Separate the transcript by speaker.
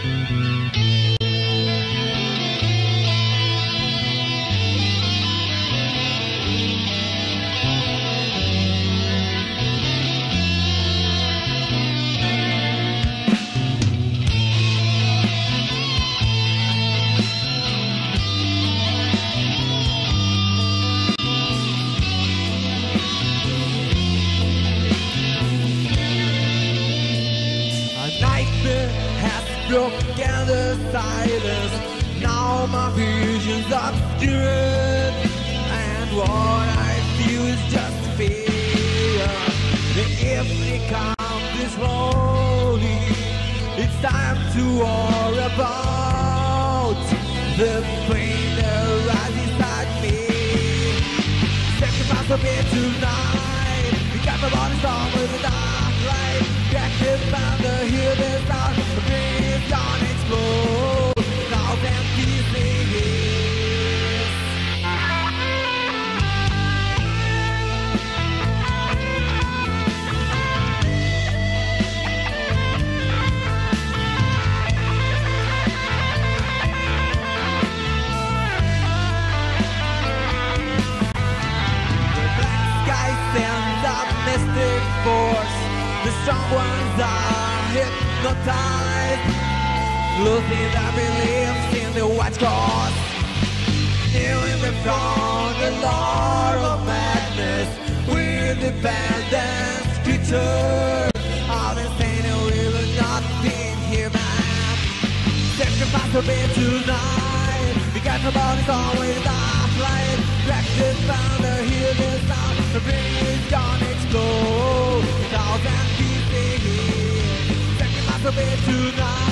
Speaker 1: Broken the silence. Now my vision's obscured, and what I feel is just fear. If it comes this slowly, it's time to worry about the pain that rises inside me. Sacrifice a bit tonight. We got my body strong with the dark light. Active by the hill that's out. The dream's gonna explode. Now them pieces. The black sky sends up mystic force. The strong ones are hypnotized, losing their beliefs in the white cross. Kneeling before the Lord of Madness, with independence creature of insane, we will not be human. Sacrifice a bit tonight. We got the bodies always dark light. Practice found the healing sound. The breeze gonna explode. Thousand pieces. Sacrifice a bit tonight.